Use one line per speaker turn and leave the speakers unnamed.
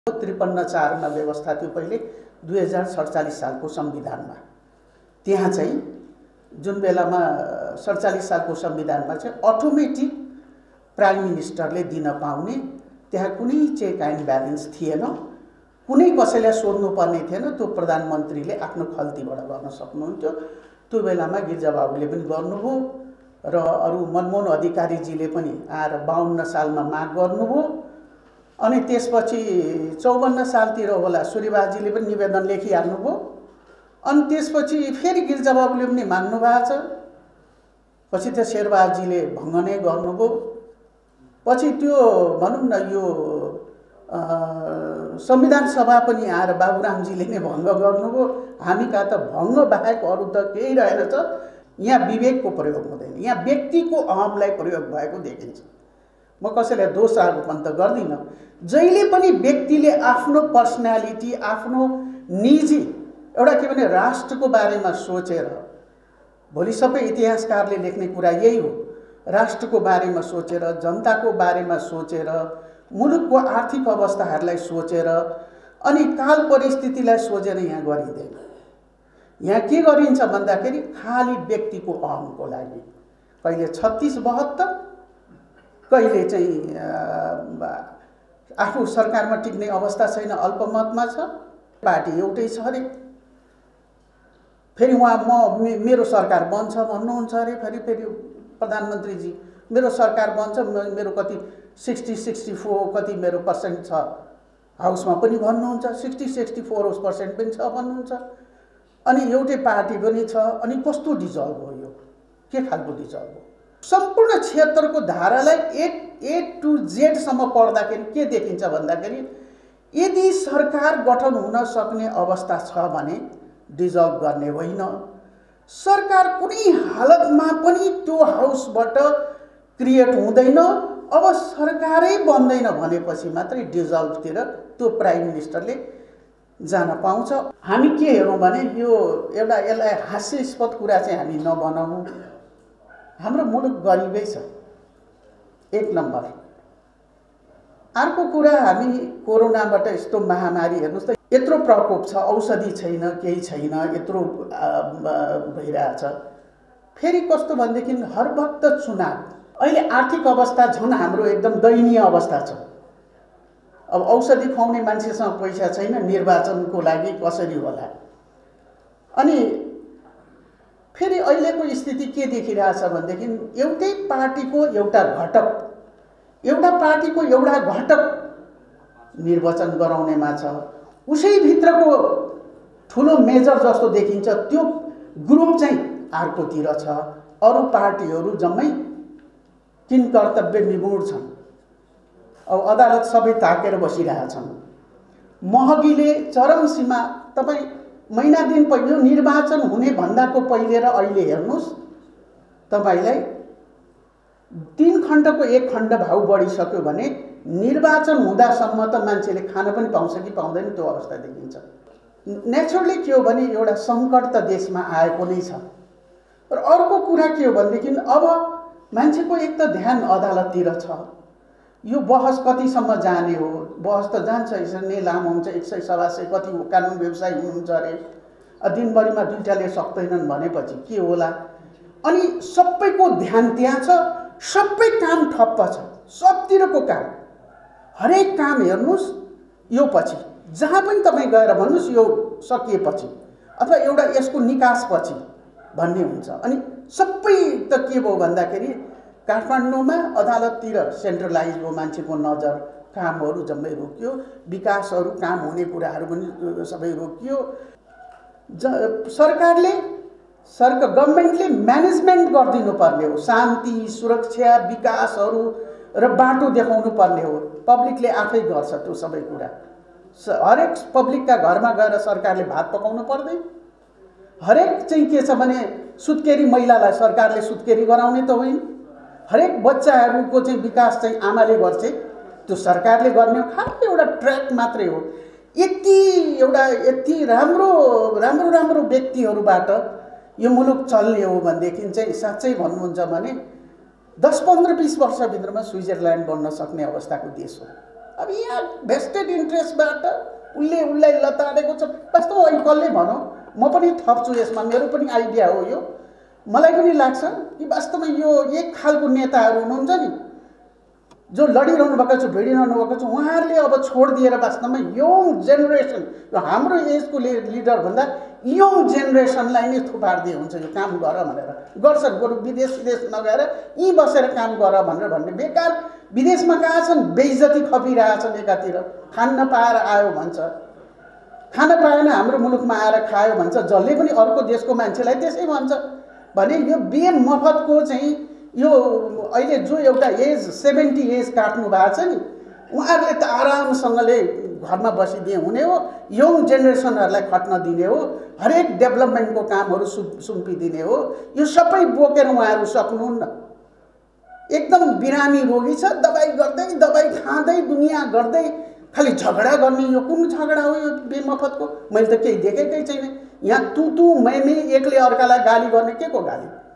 53(4) मा व्यवस्था थियो पहिले 2047 सालको संविधानमा। त्यहाँ चाहिँ जुन बेलामा 47 सालको संविधानमा चाहिँ अटोमेटिक प्राइम मिनिस्टरले दिन पाउने, त्यहाँ कुनै चेक एन्ड ब्यालेन्स थिएन, कुनै कसैलाई सोध्नु पर्ने थिएन। त्यो प्रधानमन्त्रीले आफ्नो खल्तीबाट गर्न सक्नुहुन्थ्यो। त्यो बेलामा गिरिजाबाबुले पनि गर्नुभयो र अरु मनमोहन अधिकारीजीले पनि आएर 52 सालमा माग गर्नुभयो। अनि त्यसपछि 54 सालतिर होला सूर्यबाजीले पनि निवेदन लेखिहाल्नुभयो। अनि त्यसपछि फेरि गिरिजाबाबुले पनि माग्नु भएको छ। पछि त शेरबहादुरजीले भङ्ग नै गर्नुभयो। पछि त्यो भनौं न यो संविधान सभा पनि आएर बाबुरामजीले नै भङ्ग गर्नुभयो। हामी कहाँ त भङ्ग बाहेक अरु त केही रहेनछ। यहाँ विवेकको प्रयोग हुँदैन, यहाँ व्यक्तिको अहमलाई प्रयोग भएको देखिन्छ। म कसैलाई दोष आरोपण त गर्दिन। जहिले पनि व्यक्तिले आफ्नो पर्सनालिटी, आफ्नो निजी एउटा के भने राष्ट्रको बारेमा सोचेर, भोलि सबै इतिहासकारले लेख्ने कुरा यही हो, राष्ट्रको बारेमा सोचेर, जनताको बारेमा सोचेर, मुलुकको आर्थिक अवस्थाहरूलाई सोचेर अनि काल परिस्थितिलाई सोचेर यहाँ गरिँदैन। यहाँ के गरिन्छ भन्दाखेरि खाली व्यक्तिको अहमको लागि, कहिले 36-72, कहिले चाहिँ आफू सरकारमा टिक्ने अवस्था छैन, अल्पमतमा छ, पार्टी एउटै छ अरे, फेरि उहाँ मेरो सरकार बन्छ भन्नुहुन्छ अरे, फेरि प्रधानमन्त्रीजी मेरो सरकार बन्छ, मेरो कति 60-64 कति मेरो पर्सेन्ट छ, हाउसमा पनि भन्नुहुन्छ, 60-64% पनि छ भन्नुहुन्छ। अनि एउटै पार्टी पनि छ। अनि कस्तो डिजल्भ हो यो? के खालको डिजल्भ हो? सम्पूर्ण क्षेत्रको धारालाई A to Z सम्म पढ्दाखेरि के देखिन्छ भन्दाखेरि यदि सरकार गठन हुन सक्ने अवस्था छ भने डिजल्भ गर्ने होइन। सरकार कुनै हालतमा पनि त्यो हाउसबाट क्रिएट हुँदैन। अब सरकारै बन्दैन भनेपछि मात्रै डिजल्भतिर त्यो प्राइम मिनिस्टरले जान पाउँछ। हामी के हेरौँ भने यो एउटा यसलाई हास्यास्पद कुरा चाहिँ हामी नबनाउँ। हाम्रो मुलुक गरिबै छ, एक नम्बर। अर्को कुरा, हामी कोरोनाबाट यस्तो महामारी हेर्नुस् त, यत्रो प्रकोप छ, औषधि छैन, केही छैन, यत्रो भइरहेछ। फेरि कस्तो भनेदेखि हर वक्त चुनाव, अहिले आर्थिक अवस्था झन् हाम्रो एकदम दयनीय अवस्था छ। अब औषधि खुवाउने मान्छेसँग पैसा छैन, निर्वाचनको लागि कसरी होला? अनि फेरि अहिलेको स्थिति के देखिरहेछ भनेदेखि एउटै पार्टीको एउटा घटक निर्वाचन गराउनेमा छ। उसै भित्रको ठुलो मेजर जस्तो देखिन्छ, त्यो ग्रुप चाहिँ अर्कोतिर छ। अरु पार्टीहरू जम्मै किन कर्तव्य विमूढ छन्। अब अदालत सबै ताकेर बसिरहेछन्। महगीले चरम सीमा। तपाईं महिना दिन पहिले निर्वाचन हुने भन्दाको पहिले र अहिले हेर्नुस्, तपाईलाई 3 खण्डको 1 खण्ड भाउ बढिसक्यो भने निर्वाचन हुँदासम्म त मान्छेले खान पनि पाउँछ कि पाउँदैन त्यो अवस्था देखिन्छ। नेचुरली के हो भने एउटा संकट त देशमा आएको नै छ। र अर्को कुरा के हो भनेदेखि अब मान्छेको एक त ध्यान अदालततिर छ। यो बहस कतिसम्म जाने हो? बहस त जान्छ, यसरी नै लामो हुन्छ। 100-125 कति कानुन व्यवसायी हुनुहुन्छ अरे, दिनभरिमा दुईटाले सक्दैनन् भनेपछि के होला? अनि सबैको ध्यान त्यहाँ छ, सबै काम ठप्प छ, सबतिरको काम, हरेक काम हेर्नुस् यो पछि, जहाँ पनि तपाईँ गएर भन्नुस् यो सकिएपछि अथवा एउटा यसको निकासपछि भन्ने हुन्छ। अनि सबै त के भयो भन्दाखेरि काठमाडौँमा अदालततिर सेन्ट्रलाइज भयो, मान्छेको नजर, कामहरू जम्मै रोकियो, विकासहरू काम हुने कुराहरू पनि सबै रोकियो। गभर्नमेन्टले म्यानेजमेन्ट गरिदिनु पर्ने हो, शान्ति, सुरक्षा, विकासहरू र बाटो देखाउनु पर्ने हो। पब्लिकले आफै गर्छ त्यो सबै कुरा। हरेक पब्लिकका घरमा गएर सरकारले भात पकाउनु पर्दैन। हरेक चाहिँ के छ भने सुत्केरी महिलालाई सरकारले सुत्केरी गराउने त होइन। हरेक बच्चाहरूको चाहिँ विकास चाहिँ आमाले गर्छ, त्यो सरकारले गर्ने हो। खालि एउटा ट्र्याक मात्रै हो। यति राम्रो व्यक्तिहरूबाट यो मुलुक चल्ने हो भनेदेखि चाहिँ साँच्चै भन्नुहुन्छ भने 10-15-20 वर्षभित्रमा स्विजरल्यान्ड बन्न सक्ने अवस्थाको देश हो। अब यहाँ भेस्टेड इन्ट्रेस्टबाट उसलाई लताडेको छ। वास्तवमा अहिले कसले भनौँ, म पनि थप्छु यसमा, मेरो पनि आइडिया हो यो। मलाई पनि लाग्छ कि वास्तवमा यो एक खालको नेताहरू हुनुहुन्छ नि, जो लडिरहनु भएको छ, भिडिरहनु भएको छ, उहाँहरूले अब छोडिदिएर वास्तवमा यङ जेनेरेसन, यो हाम्रो एजको लिडरभन्दा यङ जेनेरेसनलाई नै थुपारिदिए हुन्छ, यो काम गर भनेर। गर्छन्, बरु विदेश नगएर यहीँ बसेर काम गर भनेर भन्ने। बेकार विदेशमा कहाँ छन्, बेइज्जती खपिरहेछन्। एकातिर खान नपाएर आयो भन्छ, खान पाएन हाम्रो मुलुकमा आएर खायो भन्छ, जसले पनि अर्को देशको मान्छेलाई त्यसै भन्छ भने यो बिएम मफतको चाहिँ यो अहिले जो एउटा एज 70 एज काट्नु भएको छ नि, उहाँहरूले त आरामसँगले घरमा बसिदिए हुने हो, यङ जेनेरेसनहरूलाई खट्न दिने हो, हरेक डेभलपमेन्टको कामहरू सुम्पिदिने हो। यो सबै बोकेर उहाँहरू सक्नुहुन्न। एकदम बिरामी रोगी छ, दबाई गर्दै दबाई खाँदै दुनियाँ गर्दै खालि झगडा गर्ने। यो कुन झगडा हो यो बेमफतको? मैले त केही देखेकै छैन। यहाँ तु मै एकले अर्कालाई गाली गर्ने के को गाली?